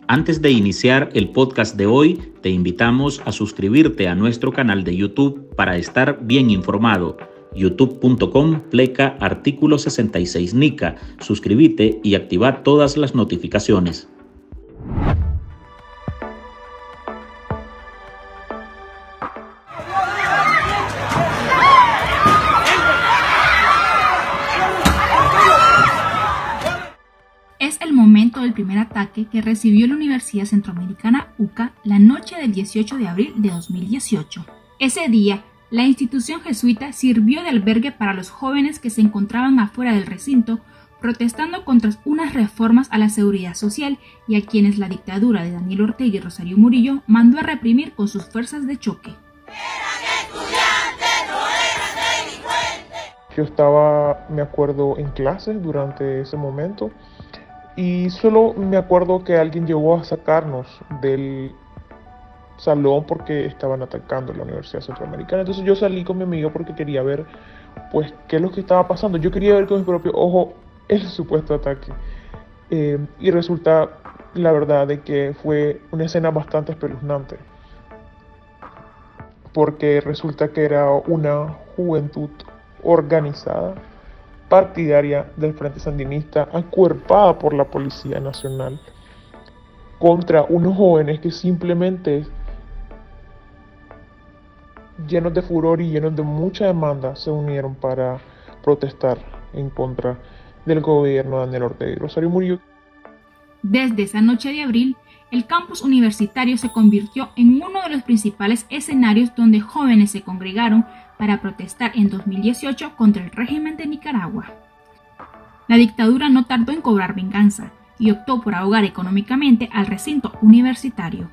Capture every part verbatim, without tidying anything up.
Antes de iniciar el podcast de hoy, te invitamos a suscribirte a nuestro canal de YouTube para estar bien informado. youtube punto com pleca artículo sesenta y seis Nica. Suscríbete y activa todas las notificaciones. Es el momento del primer ataque que recibió la Universidad Centroamericana U C A la noche del dieciocho de abril de dos mil dieciocho. Ese día, la institución jesuita sirvió de albergue para los jóvenes que se encontraban afuera del recinto protestando contra unas reformas a la seguridad social y a quienes la dictadura de Daniel Ortega y Rosario Murillo mandó a reprimir con sus fuerzas de choque. Yo estaba, me acuerdo, en clases durante ese momento y solo me acuerdo que alguien llegó a sacarnos del salón porque estaban atacando la Universidad Centroamericana. Entonces yo salí con mi amigo porque quería ver pues qué es lo que estaba pasando. Yo quería ver con mi propio ojo el supuesto ataque. Eh, y resulta, la verdad, de que fue una escena bastante espeluznante. Porque resulta que era una juventud organizada, partidaria del Frente Sandinista, acuerpada por la Policía Nacional, contra unos jóvenes que simplemente, llenos de furor y llenos de mucha demanda, se unieron para protestar en contra del gobierno de Daniel Ortega y Rosario Murillo. Desde esa noche de abril, el campus universitario se convirtió en uno de los principales escenarios donde jóvenes se congregaron para protestar en dos mil dieciocho contra el régimen de Nicaragua. La dictadura no tardó en cobrar venganza y optó por ahogar económicamente al recinto universitario.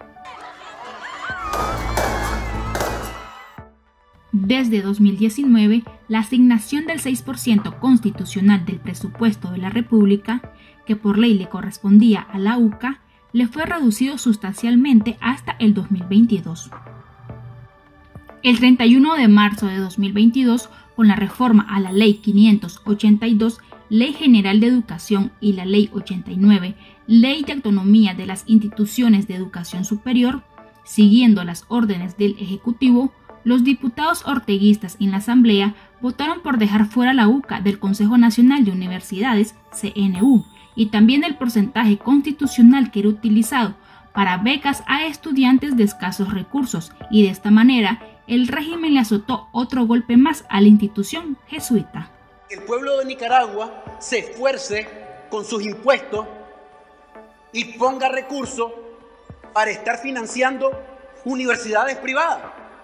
Desde dos mil diecinueve, la asignación del seis por ciento constitucional del presupuesto de la República, que por ley le correspondía a la U C A, le fue reducido sustancialmente hasta el dos mil veintidós. El treinta y uno de marzo de dos mil veintidós, con la reforma a la Ley quinientos ochenta y dos, Ley General de Educación, y la Ley ochenta y nueve, Ley de Autonomía de las Instituciones de Educación Superior, siguiendo las órdenes del Ejecutivo, los diputados orteguistas en la Asamblea votaron por dejar fuera la U C A del Consejo Nacional de Universidades, C N U, y también el porcentaje constitucional que era utilizado para becas a estudiantes de escasos recursos, y de esta manera el régimen le azotó otro golpe más a la institución jesuita. El pueblo de Nicaragua se esfuerce con sus impuestos y ponga recursos para estar financiando universidades privadas.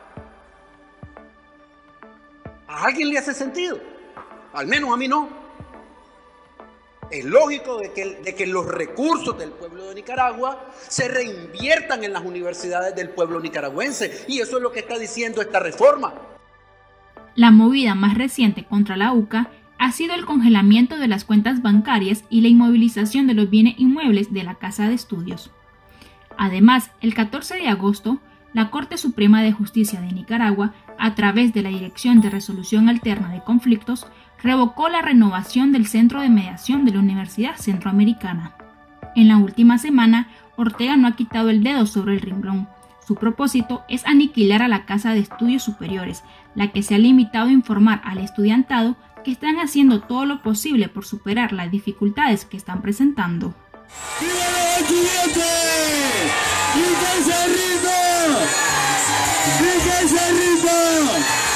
¿A alguien le hace sentido? Al menos a mí no. Es lógico de que, de que los recursos del pueblo de Nicaragua se reinviertan en las universidades del pueblo nicaragüense, y eso es lo que está diciendo esta reforma. La movida más reciente contra la U C A ha sido el congelamiento de las cuentas bancarias y la inmovilización de los bienes inmuebles de la Casa de Estudios. Además, el catorce de agosto, la Corte Suprema de Justicia de Nicaragua, a través de la Dirección de Resolución Alterna de Conflictos, revocó la renovación del Centro de Mediación de la Universidad Centroamericana. En la última semana, Ortega no ha quitado el dedo sobre el renglón. Su propósito es aniquilar a la Casa de Estudios Superiores, la que se ha limitado a informar al estudiantado que están haciendo todo lo posible por superar las dificultades que están presentando. ¡Viva los estudiantes! ¡Quítense el ritmo! ¡Quítense el ritmo!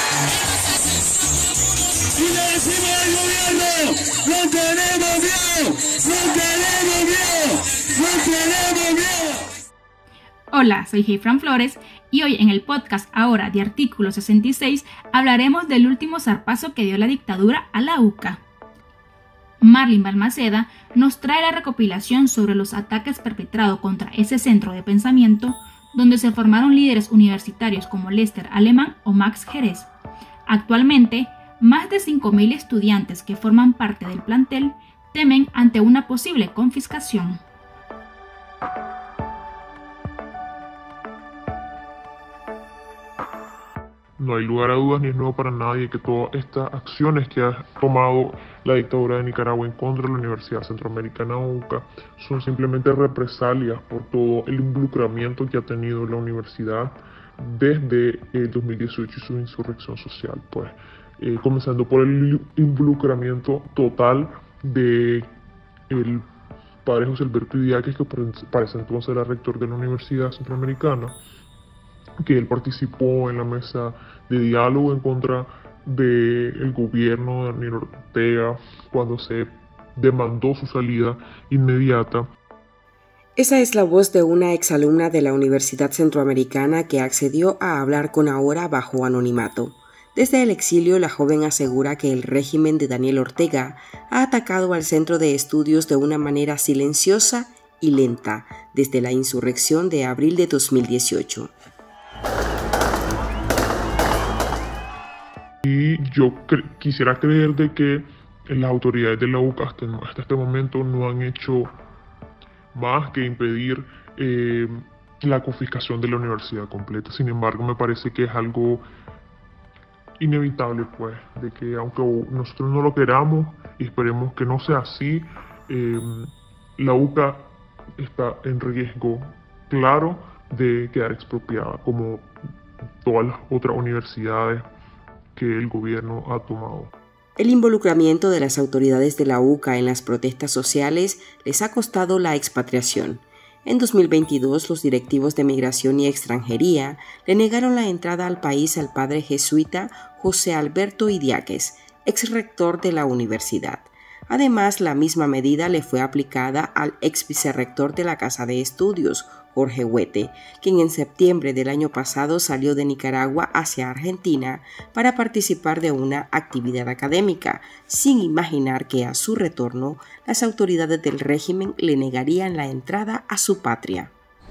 Y le decimos al gobierno: ¡no tenemos miedo! ¡No tenemos miedo! ¡No tenemos miedo! Hola, soy Heifran Flores y hoy en el podcast Ahora de Artículo sesenta y seis hablaremos del último zarpazo que dio la dictadura a la U C A. Marlin Balmaceda nos trae la recopilación sobre los ataques perpetrados contra ese centro de pensamiento donde se formaron líderes universitarios como Lester Alemán o Max Jerez. Actualmente, más de cinco mil estudiantes que forman parte del plantel temen ante una posible confiscación. no hay lugar a dudas ni es nuevo para nadie que todas estas acciones que ha tomado la dictadura de Nicaragua en contra de la Universidad Centroamericana U C A son simplemente represalias por todo el involucramiento que ha tenido la universidad desde el dos mil dieciocho y su insurrección social, pues eh, comenzando por el involucramiento total de el padre José Alberto Idiáquez, que para ese entonces era rector de la Universidad Centroamericana, que él participó en la mesa de diálogo en contra del gobierno de Daniel Ortega cuando se demandó su salida inmediata. Esa es la voz de una exalumna de la Universidad Centroamericana que accedió a hablar con Ahora bajo anonimato. Desde el exilio, la joven asegura que el régimen de Daniel Ortega ha atacado al centro de estudios de una manera silenciosa y lenta desde la insurrección de abril de dos mil dieciocho. Y yo cre- quisiera creer de que las autoridades de la U C A hasta, hasta este momento no han hecho más que impedir eh, la confiscación de la universidad completa. Sin embargo, me parece que es algo inevitable, pues, de que aunque nosotros no lo queramos y esperemos que no sea así, eh, la U C A está en riesgo claro de quedar expropiada, como todas las otras universidades que el gobierno ha tomado. El involucramiento de las autoridades de la U C A en las protestas sociales les ha costado la expatriación. En dos mil veintidós, los directivos de Migración y Extranjería le negaron la entrada al país al padre jesuita José Alberto Idiáquez, ex rector de la universidad. Además, la misma medida le fue aplicada al ex vicerrector de la Casa de Estudios, Jorge Huete, quien en septiembre del año pasado salió de Nicaragua hacia Argentina para participar de una actividad académica, sin imaginar que a su retorno las autoridades del régimen le negarían la entrada a su patria.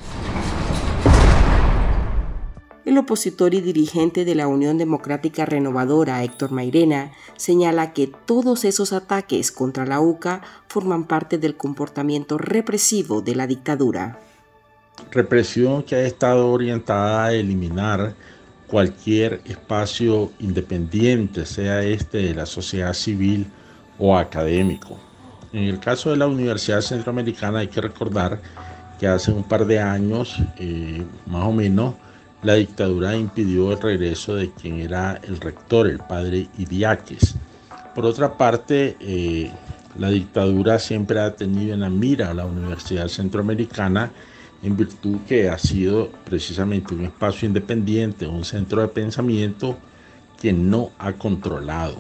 El opositor y dirigente de la Unión Democrática Renovadora, Héctor Mairena, señala que todos esos ataques contra la U C A forman parte del comportamiento represivo de la dictadura. Represión que ha estado orientada a eliminar cualquier espacio independiente, sea este de la sociedad civil o académico. En el caso de la Universidad Centroamericana hay que recordar que hace un par de años, eh, más o menos, la dictadura impidió el regreso de quien era el rector, el padre Idiáquez. Por otra parte, eh, la dictadura siempre ha tenido en la mira a la Universidad Centroamericana en virtud que ha sido precisamente un espacio independiente, un centro de pensamiento que no ha controlado.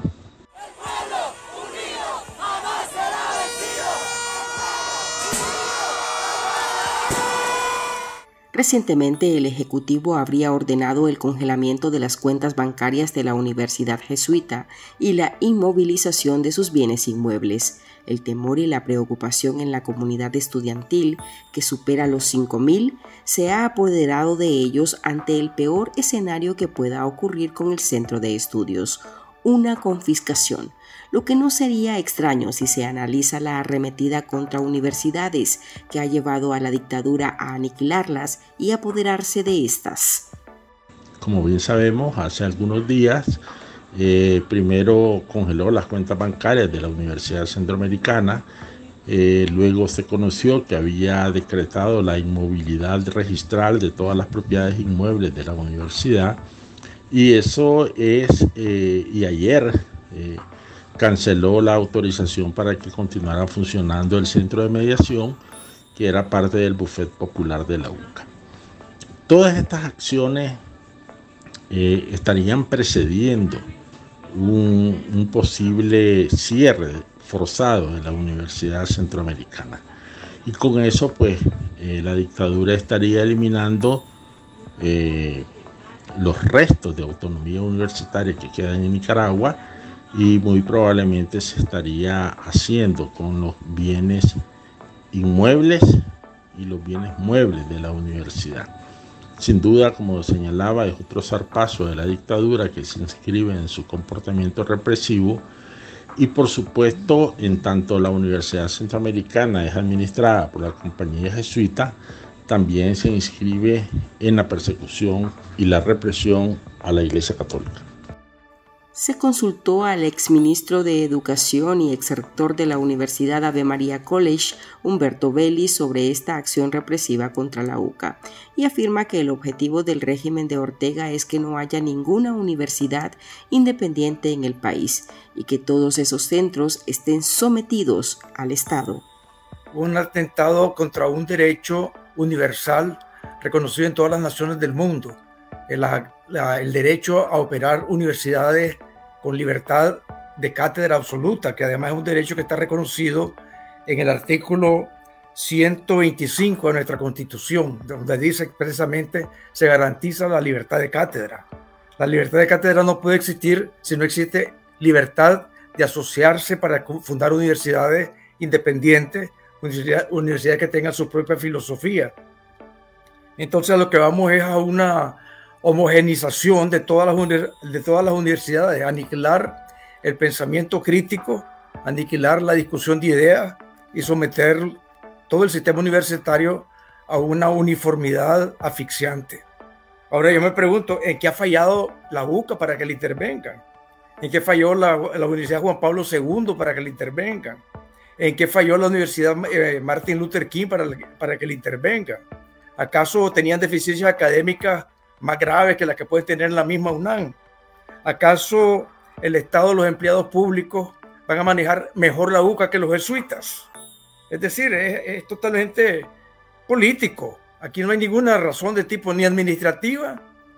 Recientemente, el Ejecutivo habría ordenado el congelamiento de las cuentas bancarias de la Universidad Jesuita y la inmovilización de sus bienes inmuebles. El temor y la preocupación en la comunidad estudiantil, que supera los cinco mil, se ha apoderado de ellos ante el peor escenario que pueda ocurrir con el centro de estudios, una confiscación, lo que no sería extraño si se analiza la arremetida contra universidades que ha llevado a la dictadura a aniquilarlas y apoderarse de estas. Como bien sabemos, hace algunos días, eh, primero congeló las cuentas bancarias de la Universidad Centroamericana, eh, luego se conoció que había decretado la inmovilidad registral de todas las propiedades inmuebles de la universidad, y eso es, eh, y ayer eh, canceló la autorización para que continuara funcionando el centro de mediación, que era parte del bufet popular de la U C A. Todas estas acciones eh, estarían precediendo un, un posible cierre forzado de la Universidad Centroamericana. Y con eso, pues, eh, la dictadura estaría eliminando eh, los restos de autonomía universitaria que quedan en Nicaragua, y muy probablemente se estaría haciendo con los bienes inmuebles y los bienes muebles de la universidad. Sin duda, como señalaba, es otro zarpazo de la dictadura que se inscribe en su comportamiento represivo, y por supuesto, en tanto la Universidad Centroamericana es administrada por la compañía jesuita, también se inscribe en la persecución y la represión a la Iglesia Católica. Se consultó al exministro de Educación y exrector de la Universidad Ave María College, Humberto Belli, sobre esta acción represiva contra la UCA y afirma que el objetivo del régimen de Ortega es que no haya ninguna universidad independiente en el país y que todos esos centros estén sometidos al Estado. Un atentado contra un derecho universal reconocido en todas las naciones del mundo. El, la, el derecho a operar universidades con libertad de cátedra absoluta, que además es un derecho que está reconocido en el artículo ciento veinticinco de nuestra Constitución, donde dice expresamente se garantiza la libertad de cátedra. La libertad de cátedra no puede existir si no existe libertad de asociarse para fundar universidades independientes, universidades, universidades que tengan su propia filosofía. Entonces a lo que vamos es a una homogenización de todas las, de todas las universidades, aniquilar el pensamiento crítico, aniquilar la discusión de ideas y someter todo el sistema universitario a una uniformidad asfixiante. Ahora yo me pregunto, ¿en qué ha fallado la UCA para que le intervengan? ¿En qué falló la, la Universidad Juan Pablo segundo para que le intervengan? ¿En qué falló la Universidad eh, Martin Luther King para, para que le intervengan? ¿Acaso tenían deficiencias académicas más graves que las que puede tener la misma UNAM? ¿Acaso el Estado, los empleados públicos van a manejar mejor la UCA que los jesuitas? Es decir, es, es totalmente político. Aquí no hay ninguna razón de tipo ni administrativa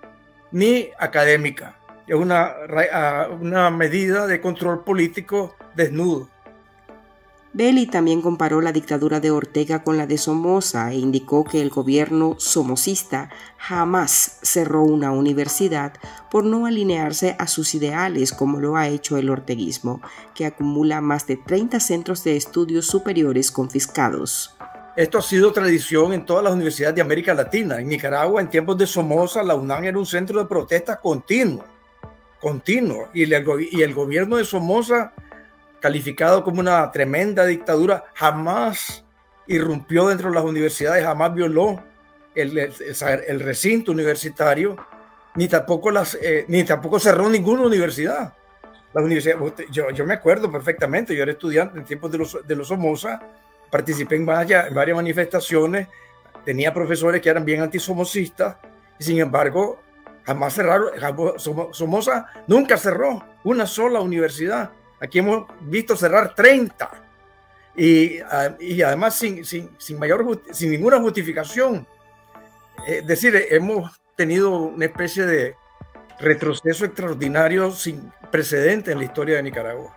ni académica. Es una, una medida de control político desnudo. Belli también comparó la dictadura de Ortega con la de Somoza e indicó que el gobierno somocista jamás cerró una universidad por no alinearse a sus ideales como lo ha hecho el orteguismo, que acumula más de treinta centros de estudios superiores confiscados. Esto ha sido tradición en todas las universidades de América Latina. En Nicaragua, en tiempos de Somoza, la UNAM era un centro de protesta continuo, continuo, y el, y el gobierno de Somoza, calificado como una tremenda dictadura, jamás irrumpió dentro de las universidades, jamás violó el, el, el recinto universitario, ni tampoco, las, eh, ni tampoco cerró ninguna universidad. La universidad yo, yo me acuerdo perfectamente, yo era estudiante en tiempos de los, de los Somoza, participé en varias, en varias manifestaciones, tenía profesores que eran bien antisomocistas, y sin embargo, jamás cerraron, Somoza nunca cerró una sola universidad. Aquí hemos visto cerrar treinta y, y además sin, sin, sin, mayor, sin ninguna justificación. Es decir, hemos tenido una especie de retroceso extraordinario sin precedente en la historia de Nicaragua.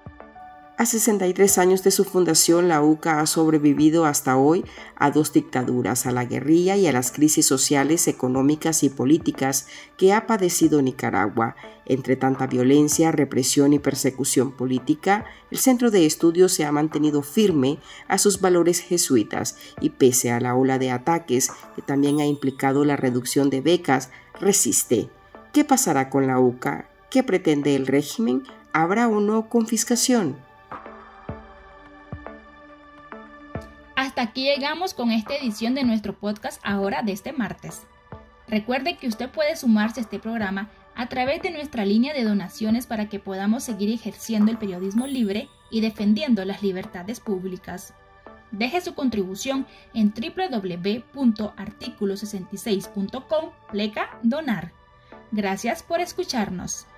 A sesenta y tres años de su fundación, la UCA ha sobrevivido hasta hoy a dos dictaduras, a la guerrilla y a las crisis sociales, económicas y políticas que ha padecido Nicaragua. Entre tanta violencia, represión y persecución política, el Centro de Estudios se ha mantenido firme a sus valores jesuitas y pese a la ola de ataques que también ha implicado la reducción de becas, resiste. ¿Qué pasará con la UCA? ¿Qué pretende el régimen? ¿Habrá o no confiscación? Hasta aquí llegamos con esta edición de nuestro podcast ahora de este martes. Recuerde que usted puede sumarse a este programa a través de nuestra línea de donaciones para que podamos seguir ejerciendo el periodismo libre y defendiendo las libertades públicas. Deje su contribución en doble u doble u doble u punto artículo sesenta y seis punto com pleca donar. Gracias por escucharnos.